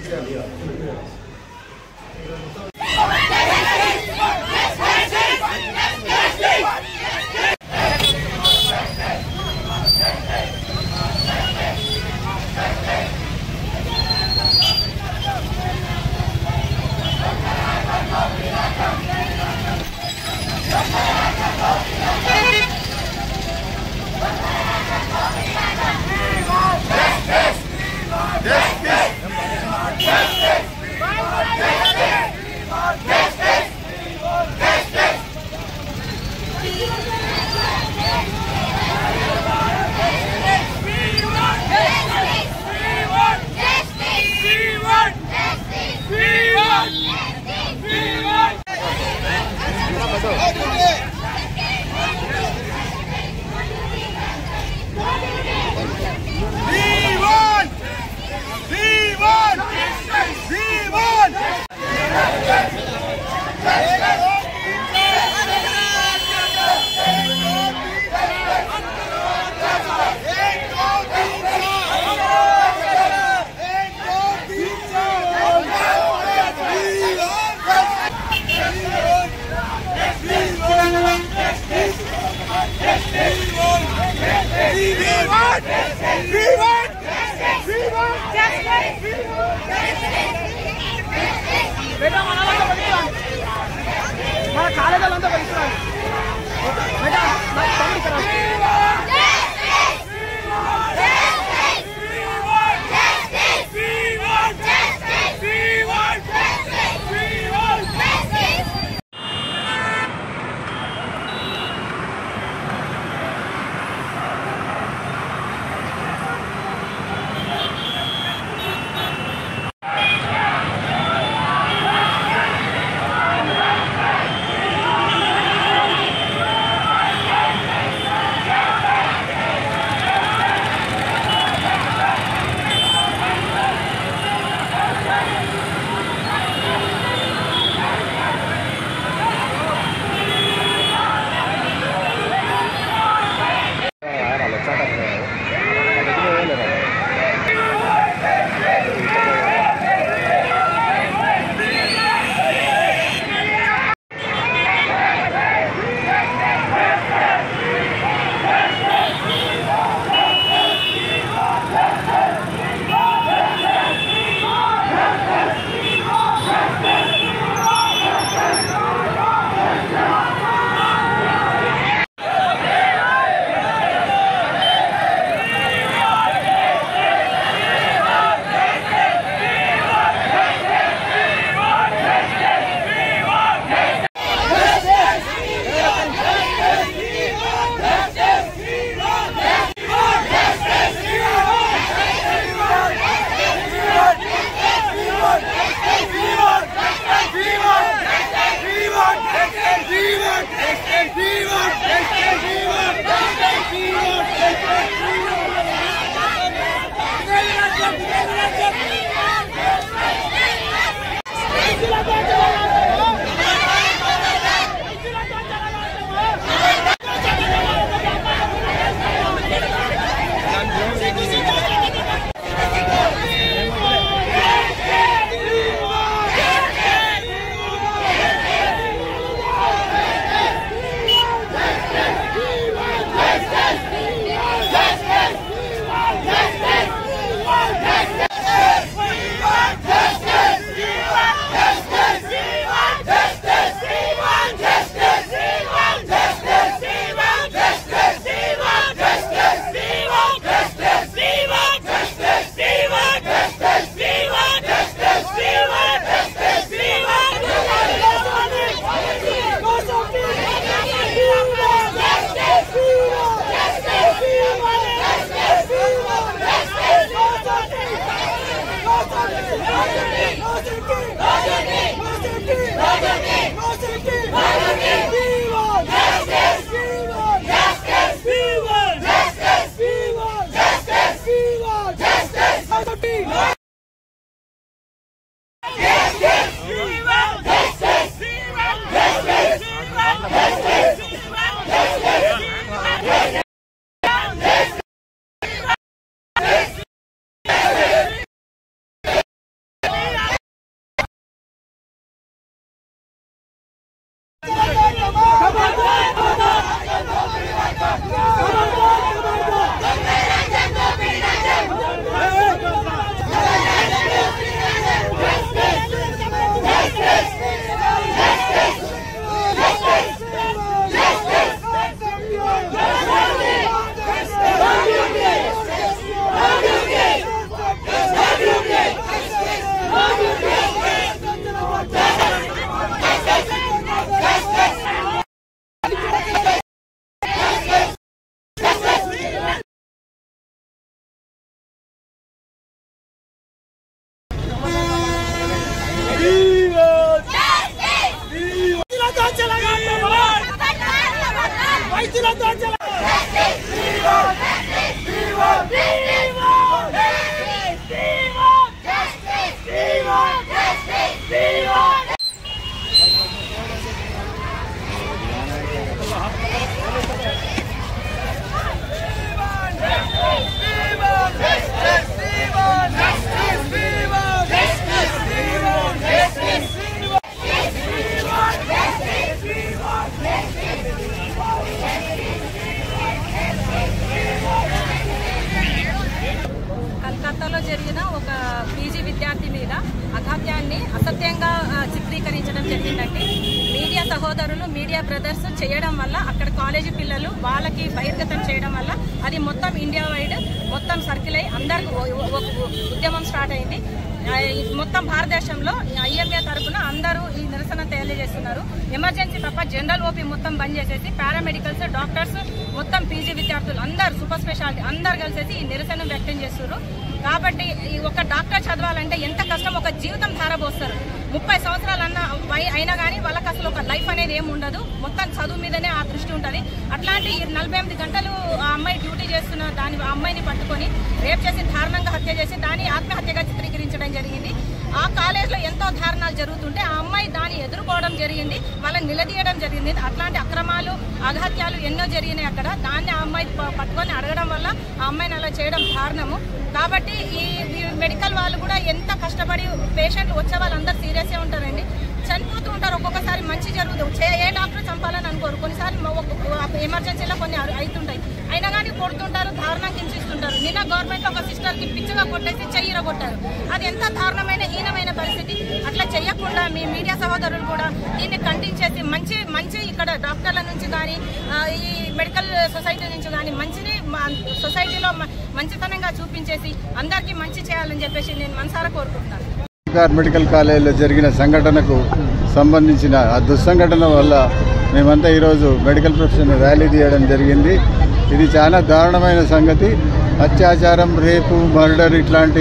Justice! అసత్యంగా చిత్రీకరించడం జరిగిందండి. Media సహోదరులు, media brothers చేయడం వల్ల అక్కడ కాలేజీ పిల్లలు వాళ్ళకి బహిర్గతం చేయడం వల్ల అది మొత్తం ఇండియా వైడ్ మొత్తం సర్కిల్ అయ్యి అందరికి ఉద్యమం స్టార్ట్ అయింది. మొత్తం భారతదేశంలో ఐఎంఏ తరఫున అందరూ ఈ నిరసన తెలియజేస్తున్నారు. ఎమర్జెన్సీ తప్ప జనరల్ ఓపీ మొత్తం బంద్ చేసేసి పారామెడికల్స్, డాక్టర్స్, మొత్తం పీజీ విద్యార్థులు అందరు, సూపర్ స్పెషాలిటీ అందరు కలిసేసి ఈ నిరసన వ్యక్తం చేస్తున్నారు. కాబట్టి ఒక డాక్టర్ చదవాలంటే ఎంత కష్టం, ఒక జీవితం ధారపోస్తారు. 30 సంవత్సరాలు అయినా కానీ వాళ్ళకి అసలు ఒక లైఫ్ అనేది ఏమి ఉండదు. మొత్తం చదువు మీదనే ఆ దృష్టి ఉంటుంది. అట్లాంటి 48 గంటలు ఆ అమ్మాయి డ్యూటీ చేస్తున్న ఆ అమ్మాయిని పట్టుకొని రేప్ చేసి దారుణంగా హత్య చేసి దాన్ని ఆత్మహత్యగా చిత్రీకరించడం జరిగింది. ఆ కాలేజ్లో ఎంతో దారుణాలు జరుగుతుంటే ఆ అమ్మాయి దాన్ని ఎదుర్కోవడం జరిగింది, వాళ్ళని నిలదీయడం జరిగింది. అట్లాంటి అక్రమాలు, అఘాత్యాలు ఎన్నో జరిగినాయి అక్కడ. దాన్ని ఆ అమ్మాయి పట్టుకొని అడగడం వల్ల ఆ అమ్మాయిని అలా చేయడం దారుణము. కాబట్టి ఈ మెడికల్ వాళ్ళు కూడా ఎంత కష్టపడి పేషెంట్లు వచ్చే వాళ్ళందరూ సీరియస్గా ఉంటారండి, చనిపోతూ ఉంటారు. ఒక్కొక్కసారి మంచి జరుగుతుంది, ఏ డాక్టర్ చంపాలని అనుకోరు. కొన్నిసార్లు ఎమర్జెన్సీలో కొన్ని అవుతుంటాయి, అయినా కానీ కొడుతుంటారు, దారుణంగా హింసిస్తుంటారు. నిన్న గవర్నమెంట్లో ఒక సిస్టర్కి పిచ్చిగా కొట్టేసి చెయ్యిర కొట్టారు. అది ఎంత దారుణమైన హీనమైన పరిస్థితి. అట్లా చెయ్యకుండా మీ మీడియా సహోదరులు కూడా దీన్ని ఖండించేసి మంచి ఇక్కడ డాక్టర్ల నుంచి కానీ ఈ మెడికల్ సొసైటీ నుంచి కానీ మంచిని సొసైటీలో మంచితనంగా చూపించేసి అందరికీ మంచి చేయాలని చెప్పేసి నేను మనసారా కోరుకుంటున్నాను. మెడికల్ కాలేజీలో జరిగిన సంఘటనకు సంబంధించిన ఆ దుస్సంఘటన వల్ల మేమంతా ఈరోజు మెడికల్ ప్రొఫెషన్ ర్యాలీ తీయడం జరిగింది. ఇది చాలా దారుణమైన సంగతి. అత్యాచారం, రేపు, మర్డర్ ఇట్లాంటి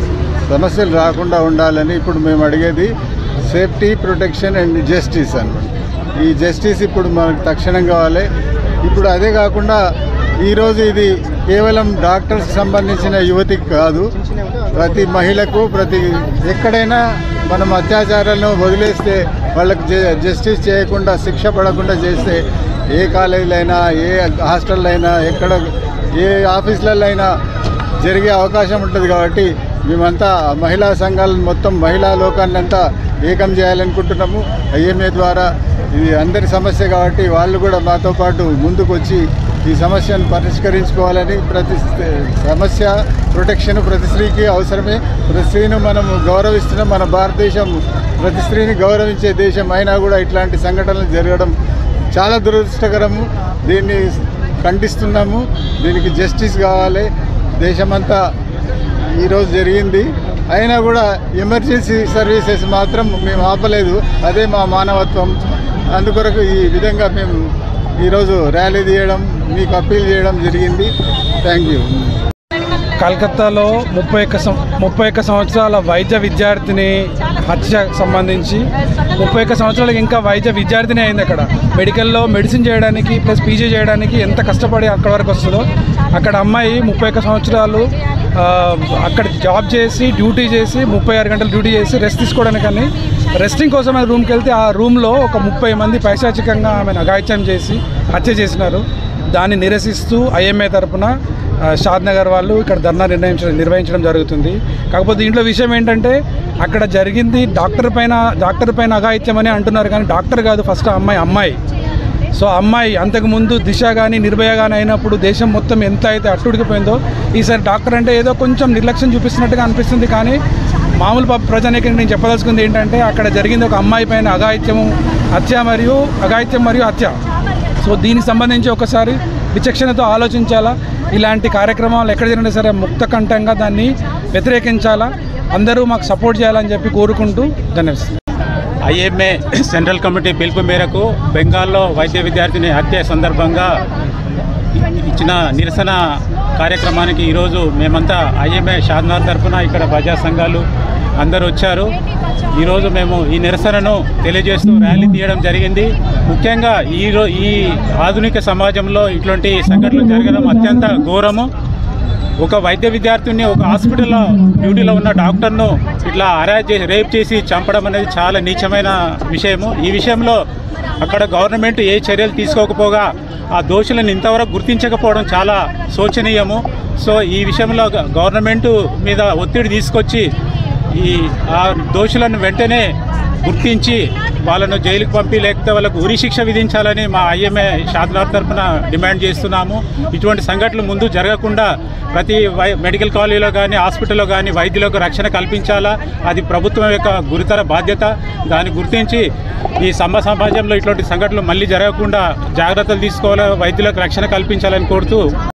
సమస్యలు రాకుండా ఉండాలని ఇప్పుడు మేము అడిగేది సేఫ్టీ, ప్రొటెక్షన్ అండ్ జస్టిస్ అన్నమాట. ఈ జస్టిస్ ఇప్పుడు మనకు తక్షణం కావాలి. ఇప్పుడు అదే కాకుండా ఈరోజు ఇది కేవలం డాక్టర్స్ సంబంధించిన యువతికి కాదు, ప్రతి మహిళకు, ఎక్కడైనా మనం అత్యాచారాలను వదిలేస్తే వాళ్ళకు జస్టిస్ చేయకుండా, శిక్ష పడకుండా చేస్తే ఏ కాలేజీలో అయినా, ఏ హాస్టల్లో అయినా, ఎక్కడ ఏ ఆఫీసులలో అయినా జరిగే అవకాశం ఉంటుంది. కాబట్టి మేమంతా మహిళా సంఘాలను మొత్తం మహిళా లోకాన్ని అంతా ఏకం చేయాలనుకుంటున్నాము. ఐఎంఏ ద్వారా ఇది అందరి సమస్య కాబట్టి వాళ్ళు కూడా మాతో పాటు ముందుకు వచ్చి ఈ సమస్యను పరిష్కరించుకోవాలని, ప్రతి సమస్య ప్రొటెక్షన్ ప్రతి స్త్రీకి అవసరమే. ప్రతి స్త్రీని మనం గౌరవిస్తున్నాం. మన భారతదేశం ప్రతి స్త్రీని గౌరవించే దేశం అయినా కూడా ఇట్లాంటి సంఘటనలు జరగడం చాలా దురదృష్టకరము. దీన్ని ఖండిస్తున్నాము. దీనికి జస్టిస్ కావాలి. దేశమంతా ఈరోజు జరిగింది, అయినా కూడా ఎమర్జెన్సీ సర్వీసెస్ మాత్రం మేము ఆపలేదు. అదే మా మానవత్వం. అందుకొరకు ఈ విధంగా మేము ఈరోజు ర్యాలీ తీయడం, మీకు అప్పీల్ చేయడం జరిగింది. Thank you. కలకత్తాలో 31 సంవత్సరాల వైద్య విద్యార్థిని హత్యకు సంబంధించి 31 సంవత్సరాలకి ఇంకా వైద్య విద్యార్థిని అయింది. అక్కడ మెడికల్లో మెడిసిన్ చేయడానికి ప్లస్ పీజీ చేయడానికి ఎంత కష్టపడి అక్కడ వరకు వస్తుందో, అక్కడ అమ్మాయి 31 సంవత్సరాలు అక్కడ జాబ్ చేసి, డ్యూటీ చేసి, 36 గంటలు డ్యూటీ చేసి రెస్ట్ తీసుకోవడానికి కానీ రెస్టింగ్ కోసం ఆమె రూమ్కి వెళ్తే ఆ రూమ్లో ఒక 30 మంది పైశాచికంగా ఆమెను అఘాయిత్యం చేసి హత్య చేసినారు. దాన్ని నిరసిస్తూ ఐఎంఏ తరఫున షాద్ నగర్ వాళ్ళు ఇక్కడ ధర్నా నిర్వహించడం జరుగుతుంది. కాకపోతే దీంట్లో విషయం ఏంటంటే అక్కడ జరిగింది డాక్టర్ పైన అఘాయిత్యం అని అంటున్నారు, కానీ డాక్టర్ కాదు, ఫస్ట్ అమ్మాయి. సో అమ్మాయి అంతకుముందు దిశ కానీ నిర్భయ కానీ అయినప్పుడు దేశం మొత్తం ఎంత అయితే అట్టుడికిపోయిందో, ఈసారి డాక్టర్ అంటే ఏదో కొంచెం నిర్లక్ష్యం చూపిస్తున్నట్టుగా అనిపిస్తుంది. కానీ మామూలు ప్రజానికి నేను చెప్పదలుచుకుంది ఏంటంటే అక్కడ జరిగింది ఒక అమ్మాయి పైన అఘాయిత్యం మరియు హత్య. సో దీనికి సంబంధించి ఒకసారి విచక్షణతో ఆలోచించాలా. ఇలాంటి కార్యక్రమాలు ఎక్కడ జరిగినా సరే ముక్తకంఠంగా దాన్ని వ్యతిరేకించాలా. అందరూ మాకు సపోర్ట్ చేయాలని చెప్పి కోరుకుంటూ ధన్యవాదాలు. ఐఎంఏ సెంట్రల్ కమిటీ పిలుపు మేరకు బెంగాల్లో వైద్య విద్యార్థిని హత్య సందర్భంగా ఇచ్చిన నిరసన కార్యక్రమానికి ఈరోజు మేమంతా ఐఎంఏ షాద్నగర్ తరఫున ఇక్కడ ప్రజా సంఘాలు అందరూ వచ్చారు. ఈరోజు మేము ఈ నిరసనను తెలియజేస్తూ ర్యాలీ తీయడం జరిగింది. ముఖ్యంగా ఈ ఆధునిక సమాజంలో ఇట్లాంటి సంఘటనలు జరగడం అత్యంత ఘోరము. ఒక వైద్య విద్యార్థిని ఒక హాస్పిటల్లో డ్యూటీలో ఉన్న డాక్టర్ను ఇట్లా రేప్ చేసి చంపడం అనేది చాలా నీచమైన విషయము. ఈ విషయంలో అక్కడ గవర్నమెంట్ ఏ చర్యలు తీసుకోకపోగా ఆ దోషులను ఇంతవరకు గుర్తించకపోవడం చాలా శోచనీయము. సో ఈ విషయంలో గవర్నమెంట్ మీద ఒత్తిడి తీసుకొచ్చి ఆ దోషులను వెంటనే గుర్తించి వాళ్ళను జైలుకు పంపి లేకపోతే వాళ్ళకు ఉరి శిక్ష విధించాలని మా ఐఎంఏ షాద్నగర్ తరఫున డిమాండ్ చేస్తున్నాము. ఇటువంటి సంఘటనలు ముందు జరగకుండా ప్రతి మెడికల్ కాలేజీలో కానీ హాస్పిటల్లో కానీ వైద్యులకు రక్షణ కల్పించాలా, అది ప్రభుత్వం యొక్క గురుతర బాధ్యత. దాన్ని గుర్తించి ఈ సమాజంలో ఇటువంటి సంఘటనలు మళ్ళీ జరగకుండా జాగ్రత్తలు తీసుకోవాలి, వైద్యులకు రక్షణ కల్పించాలని కోరుతూ